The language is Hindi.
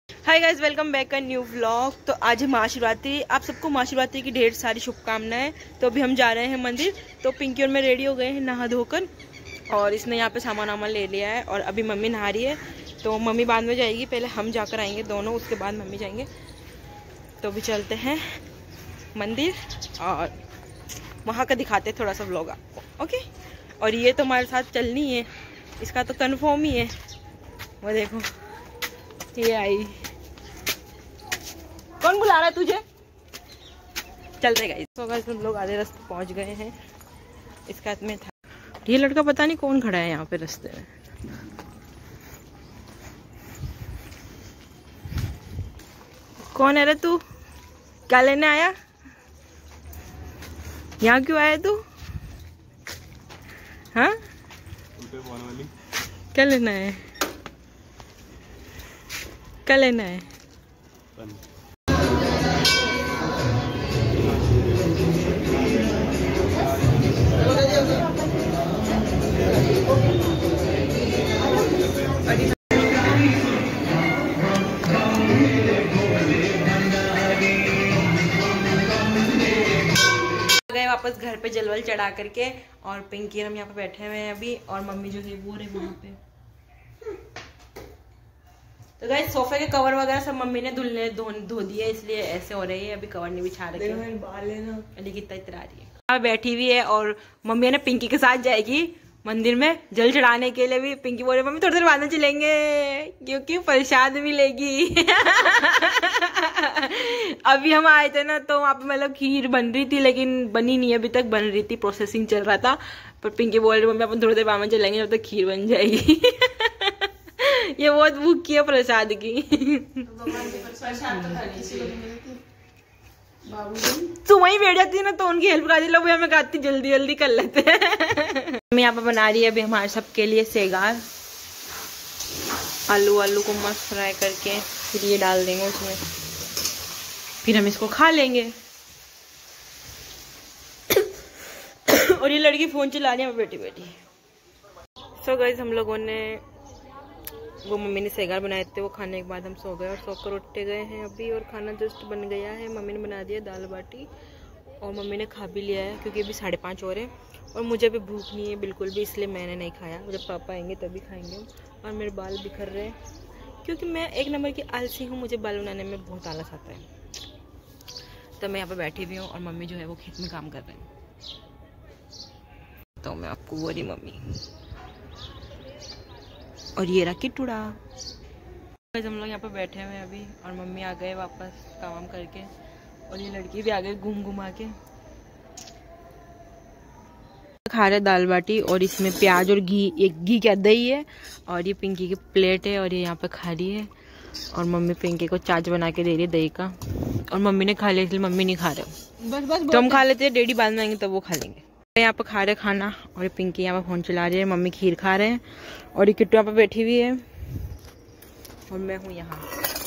Hi guys, welcome back a new vlog. तो आज है महाशिवरात्रि। आप सबको महाशिवरात्रि की ढेर सारी शुभकामनाएं। तो अभी हम जा रहे हैं मंदिर। तो पिंकी और मैं रेडी हो गए हैं नहा धोकर, और इसने यहाँ पे सामान वामान ले लिया है। और अभी मम्मी नहा रही है, तो मम्मी बाद में जाएगी, पहले हम जाकर आएंगे दोनों, उसके बाद मम्मी जाएंगे। तो अभी चलते हैं मंदिर और वहाँ का दिखाते हैं थोड़ा सा व्लॉग आपको। ओके। और ये तो हमारे साथ चलनी है, इसका तो कन्फर्म ही है। वो देखो ये आई। कौन बुला रहा है तुझे? चल रहे गाइस। तो गाइस हम लोग आधे रास्ते पहुंच गए हैं। इसका हाथ में था ये लड़का, पता नहीं कौन खड़ा है यहाँ पे रास्ते में। कौन है रे तू? क्या लेने आया? यहाँ क्यों आया तू? हाँ, क्या लेना है? क्या लेना है? गए वापस घर पे जलवल चढ़ा करके, और पिंकी हम यहाँ पे बैठे हुए हैं अभी, और मम्मी जो है वो रहे वहाँ पे। तो गाइस सोफे के कवर वगैरह सब मम्मी ने धो दिए, इसलिए ऐसे हो रही है। अभी कवर नहीं बिछा रखे हैं। लेकिन कितना इतना रही है, बैठी हुई है। और मम्मी ने पिंकी के साथ जाएगी मंदिर में जल चढ़ाने के लिए भी। पिंकी बोले मम्मी थोड़ी देर बाद में चलेंगे, क्योंकि प्रसाद मिलेगी। अभी हम आए थे ना, तो वहाँ पे मतलब खीर बन रही थी, लेकिन बनी नहीं अभी तक, बन रही थी, प्रोसेसिंग चल रहा था। पर पिंकी बोल रही मम्मी अपन थोड़ी देर बाद में चलेंगे जब तक खीर बन जाएगी। ये बहुत भूख की है प्रसाद की। तू वहीं बैठ जाती ना, तो उनकी हेल्प कर दी, लोग हमें कहती जल्दी जल्दी कर लेते हैं। मैं यहाँ पे बना रही है अभी हमारे सबके लिए सेगार। आलू को मस्त फ्राई करके फिर ये डाल देंगे उसमें, फिर हम इसको खा लेंगे। और ये लड़की फोन चला रही है बैठी बैठी। सो गाइस हम लोगों ने वो मम्मी ने सेगार बनाए थे, वो खाने के बाद हम सो गए और सोकर उठते गए हैं अभी। और खाना जस्ट बन गया है। मम्मी ने बना दिया दाल बाटी, और मम्मी ने खा भी लिया है, क्योंकि अभी 5:30 हो रहे हैं और मुझे अभी भूख नहीं है बिल्कुल भी, इसलिए मैंने नहीं खाया। जब पापा आएंगे तभी खाएंगे हम। और मेरे बाल बिखर रहे हैं, क्योंकि मैं एक नंबर की आलसी हूँ, मुझे बाल बनाने में बहुत आलस आता है। तो मैं यहाँ पर बैठी हुई हूँ, और मम्मी जो है वो खेत में काम कर रहे हैं। तो मैं आपको वो रही मम्मी, और ये रहा किटुड़ा। हम लोग यहाँ पे बैठे हुए हैं अभी, और मम्मी आ गए वापस काम करके, और ये लड़की भी आ गई घूम के। खा रहे दाल बाटी, और इसमें प्याज और घी, एक घी क्या दही है, और ये पिंकी की प्लेट है, और ये यहाँ पे खा रही है। और मम्मी पिंकी को चाच बना के दे रही है दही का, और मम्मी ने खा लिया, इसलिए मम्मी नहीं खा रहे। बस तो हम खा लेते हैं, डैडी बाद में आएंगे तब वो खा लेंगे। यहाँ पे खा रहे खाना, और पिंकी यहाँ पे फोन चला रही है, मम्मी खीर खा रहे हैं, और ये किट्टू यहाँ पे बैठी हुई है, और मैं हूँ यहाँ।